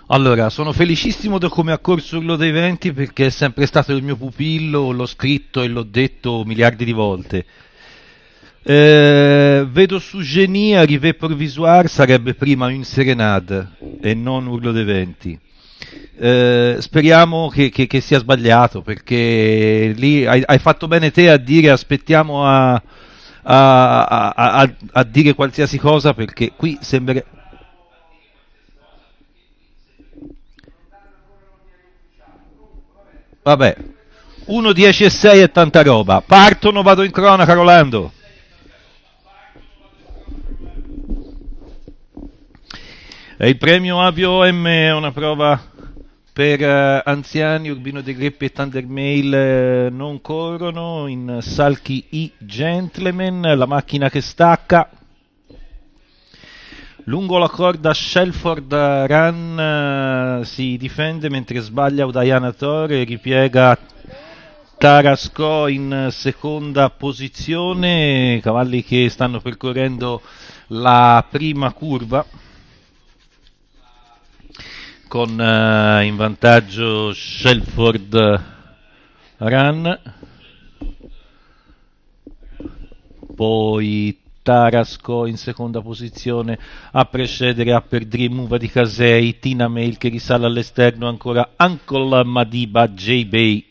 Allora, sono felicissimo da come ha corso Urlo dei Venti perché è sempre stato il mio pupillo, l'ho scritto e l'ho detto miliardi di volte. Vedo su Genie, Arrivé Provisoire sarebbe prima une Serenade e non Urlo dei Venti. Speriamo che sia sbagliato perché lì hai fatto bene te a dire aspettiamo a dire qualsiasi cosa perché qui sembra. Vabbè, 1, 10 e 6 è tanta roba. Partono, vado in cronaca, Rolando. Il premio AVOM è una prova per anziani, Urbino De Greppi e Thunder Mail non corrono, in Salchi I Gentleman, la macchina che stacca. Lungo la corda Shelford Run si difende mentre sbaglia Udayana Tore, ripiega Tarasco in seconda posizione, cavalli che stanno percorrendo la prima curva con in vantaggio Shelford Run, poi Tarasco in seconda posizione a precedere Upper Dream, Uva di Casei, Tina Mail che risale all'esterno, ancora Uncle Madiba, J-Bay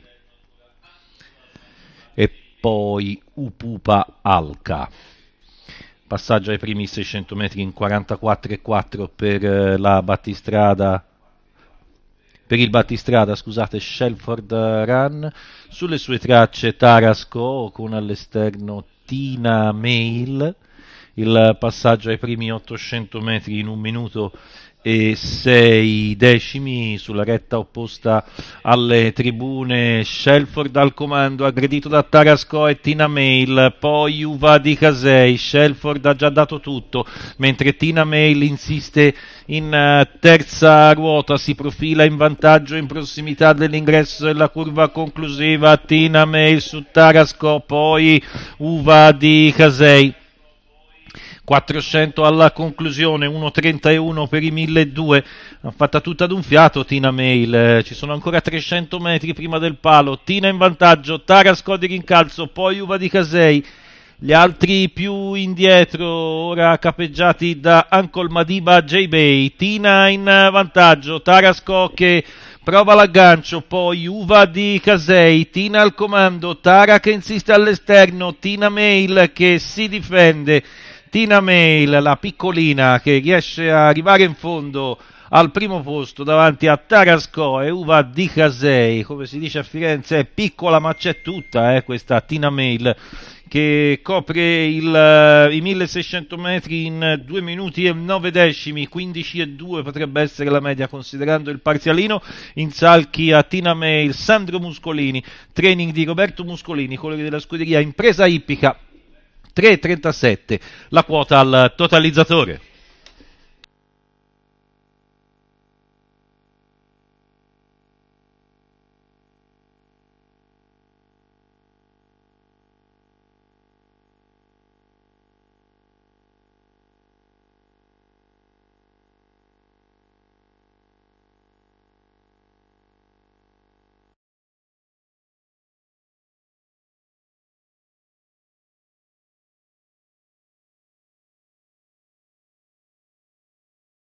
e poi Upupa Alca. Passaggio ai primi 600 metri in 44,4 per la battistrada. Per il battistrada, scusate, Shelford Run, sulle sue tracce Tarasco con all'esterno Tina Mail, il passaggio ai primi 800 metri in 1 minuto e 6 decimi, sulla retta opposta alle tribune Shelford al comando, aggredito da Tarasco e Tina Mail, poi Uva di Casei. Shelford ha già dato tutto, mentre Tina Mail insiste in terza ruota, si profila in vantaggio in prossimità dell'ingresso della curva conclusiva. Tina Mail su Tarasco, poi Uva di Casei. 400 alla conclusione, 1.31 per i 1.200, ha fatta tutta d'un fiato Tina Mail, ci sono ancora 300 metri prima del palo, Tina in vantaggio, Tarasco di rincalzo, poi Uva di Casei, gli altri più indietro, ora capeggiati da Uncle Madiba J-Bay, Tina in vantaggio, Tarasco che prova l'aggancio, poi Uva di Casei, Tina al comando, Tara che insiste all'esterno, Tina Mail che si difende, Tina Mail, la piccolina che riesce a arrivare in fondo al primo posto davanti a Tarasco e Uva di Casei, come si dice a Firenze è piccola ma c'è tutta questa Tina Mail che copre i 1600 metri in 2 minuti e 9 decimi, 15 e 2 potrebbe essere la media considerando il parzialino. In salchi a Tina Mail, Sandro Muscolini, training di Roberto Muscolini, colori della scuderia Impresa Ippica, 3,37 la quota al totalizzatore.